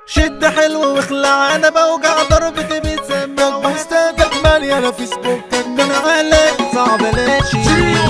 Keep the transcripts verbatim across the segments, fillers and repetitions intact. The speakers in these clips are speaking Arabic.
شد حلو واخلع، انا بوجع ضربتي بتسمع بوستاتك مالية فيسبوكك ده انا عليك صعب لاشي.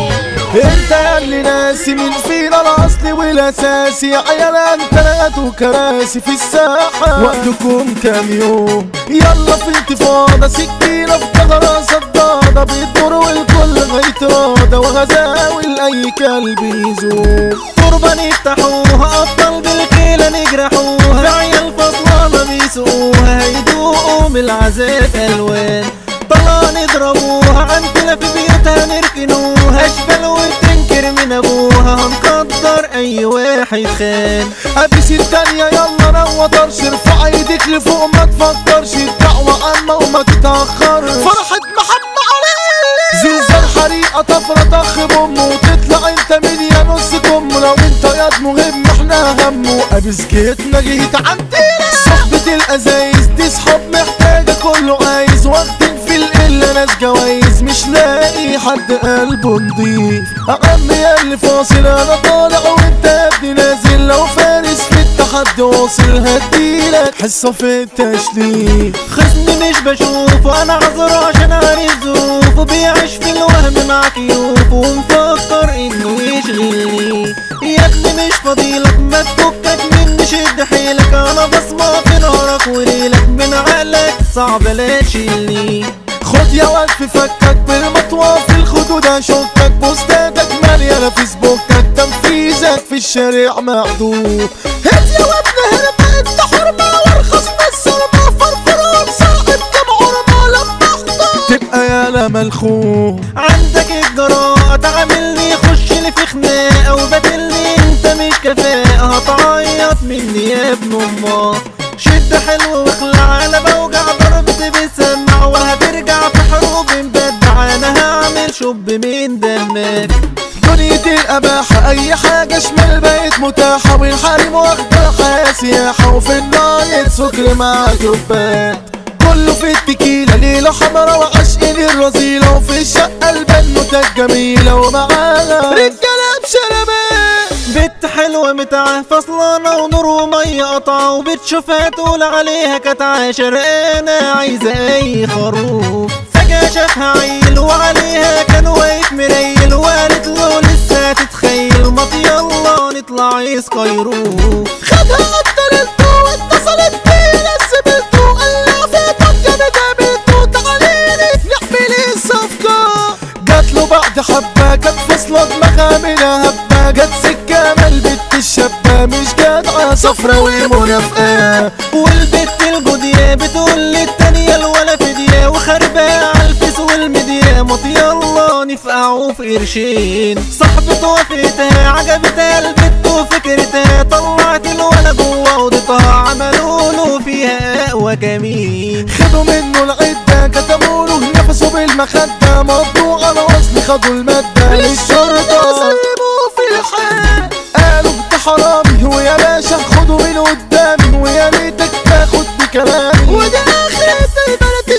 انت اللي ناسي مين فينا الاصلي والاساسي، يا عيال انت وكراسي في الساحة وقتكم كام يوم، يلا في انتفاضة سكينة في ظهرها صدادة بيدور والكل غيترادة وغزاوي لأي كلب يزوم. تربة نفتحوها ابطال بالكيلة نجرحوها، في عيال فضلانة بيسوقوها هيدوقوا من العذاب الوان، طلع نضربوها عندنا في بيوتها نركنوها، اشبال وبتنكر من ابوها هنقدر اي واحد خان. ابيس التانية يلا روض طرش، ارفع ايديك لفوق ما تفكرش، الدعوة عامة وما تتأخرش، فرحة محمد علي زلزال حريقة طفرة طخ بأمه وتطلع انت من يا نص كم، لو انت ياض مهم احنا همه. ابيس جيتنا جيت عندنا صحبة الازايز دي صحاب محتاجة كله عايز، واخدين في القلة ناس جوايز مش لاقي حد قلبه نضيف. اعم يا اللي فاصل انا طالع وانت يا ابني نازل، لو فارس في التحدي واصل هديلك حصة في التشليل. خصمي مش بشوفه انا عذره عشان عارف ظروفه، بيعيش في الوهم مع كيوفه ومفكر انه يشغلني. يا ابني مش فضيلك ما تفكك مني شد حيلك، انا بصمة في نهارك وليلك من عقلك صعب لا تشيلني. خد يا واد في فكك بالمطوى في الخدود هشكك، بوستاتك مالية فيسبوكك تنفيذك في الشارع محدود. هات يا واد نهرب انت حرمة وارخص من السرمة فرفران صاحب كم عرمة لما احضر تبقى يالا ملخوم. عندك الجراءة تعاملني خشلي في خناقة وبدلني انت مش كفاءة، هتعيط مني يا ابن امك. شد حلو واخلع انا بوجع ضربتي بتسمع، وهترجع في حروب مبدع انا هعمل شب من دمك. دنيا الاباحة اي حاجة شمال بقت متاحة، والحريم واخدة سياحة، وفي النايت سكر مع جروبات كله في التكيلة ليلة حمرا وعشقين الرذيلة، وفي الشقة البنوتة الجميلة ومعاها رجالة بشربات. بنت حلوة متعة فصلانة ونور ومية قطعة، وبتشوفها تقول عليها كانت عاشر انا عايزة اي خروف. فجأة شافها عيل وعليها كان واقف مريل، وقالت له لسه تتخيل ما يلا نطلع يسكيروف. خدها قتلته واتصلت بيه نسبته، قال لها في طاقة قابلته تعاليلي نعمل الصفقة. جاتله بعد حبة كانت فصلة دماغها منها هبة، جت سكة ما البت الشابة مش جدعة صفرا ومنافقة، والبت الجودية بتقول للتانية الولا فدية، وخربها عالفيس والميديا مط يلا نفقعوا في قرشين. صاحبته وافقتها عجبتها البت وفكرتها، طلعت الولا جوه اوضتها عملوا له فيها اقوى كمين. خدوا منه العدة كتموا له نفسه بالمخدة، مضوا على اصل خدوا المادة للشرطة سلموه في الحال، قالوا انت حرامي ويا باشا خدوا من قدامي، ويا ريتك تاخد بكلامي، وده اخرة البلد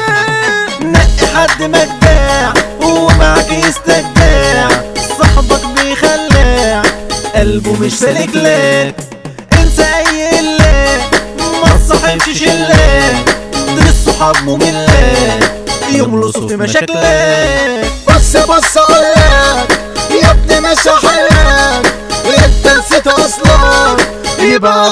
الشمال. نقي حد مجداع ومعاك يستجداع، صاحبك بيخلع قلبه مش سالك لك، انسى اي قلة ما تصاحبش شلة، دول الصحاب مملة يملصوا في مشاكلك. بص بص اقولك يا ابني مش هحلك، انت نسيت اصلا يبقى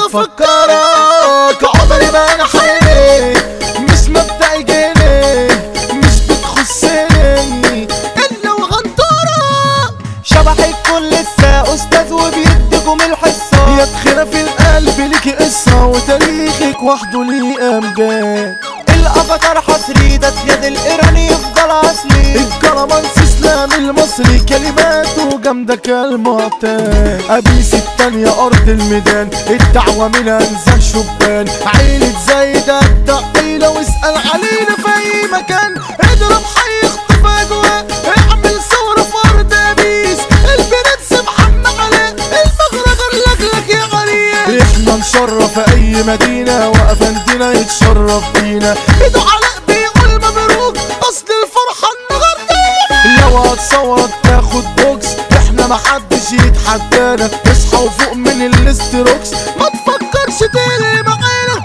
افكرك عمري ما انا حيلي مش مبدأ يجيني مش بتخصني الا وغنطرة. شبحك كل لسه استاذ وبيديكم الحصة، يا تخيرة في القلب ليكي قصة وتاريخك وحده ليه امجاد. الافاتار حصري ده يد الايراني يفضل اصلي، الكرمانس اسلام المصري كلماته جامده كالمعتاد. ابيس التانية ارض الميدان الدعوه من انزه شبان، عيلة زايدة التقيلة واسأل علينا في اي مكان، اضرب حي اخطف اجواء اعمل ثورة في ارض ابيس، البرنس محمد علاء المغرغر لجلك يا غريب. احنا نشرف اي مدينة وافندنا يتشرف بينا، ايده علاء بيقول مبروك اصل الفرحة النهاردة. لو هتصور تاخد بوكس احنا محدش يتحدانا، اصحى وفوق من الاستروكس ما تفكرش تقلب معانا،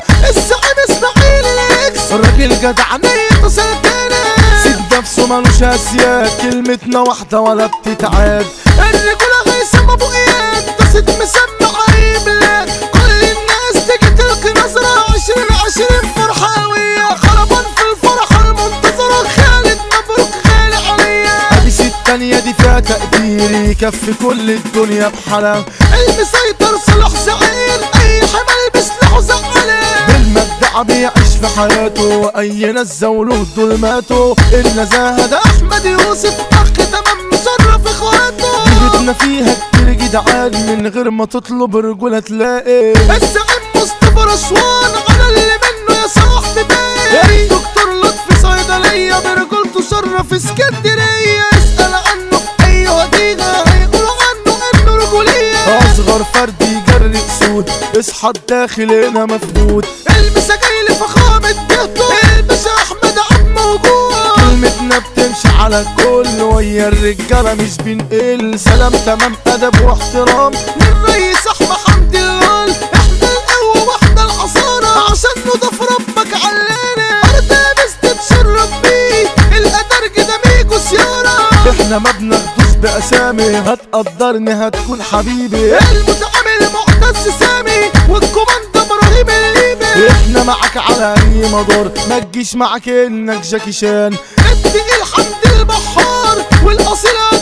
راجل جدع نيته سلكانة سيد نفسه مالوش اسياد كلمتنا واحدة ولا بتتعاد الرجولة هيثم ابو اياد ده سيد مسمى اي بلاد كل الناس تيجي تلقي نظرة عشرين عشرين فرحاوية خربان في الفرحة المنتظرة خالد مبروك غالي عليا ابيس التانية دي فيها تقدير يكفي كل الدنيا بحالها المسيطر صلاح زعير اي حمل بسلاحه زعلان بالمجدع بيعيش في حياته واي ناس زولوه دول ماتوا النزاهة ده احمد يوسف اخ تمام مشرف اخواته بيتنا فيها كتير جدعان من غير ما تطلب رجولة تلاقي الزعيم مصطفى رشوان على اللي منه يا صاحبي باقي الدكتور لطفي صيدلية برجولته شرف اسكندرية اسأل عنه في اي وديعة هيقولوا عنه انه رجولية اصغر فرد يجري اسود اصحى الداخل هنا مفقود المسا جاي لفخامة جهته الباشا احمد عم موجود كلمتنا بتمشي على الكل ويا الرجالة مش بنقل سلام تمام ادب واحترام للريس احمد حمدي اللول احنا القوة واحنا الحصانة عشان نضاف ربك علينا ارض بس تتشرف بيه القدر كده ميجو سيارة احنا ما بناخدوش باسامي هتقدرني هتكون حبيبي المتعامل معتز سامي والكوماندا ابراهيم الليبي احنا معاك على اي مدار ما تجيش معاك انك جاكي شان التقيل حمدي البحار والاصيل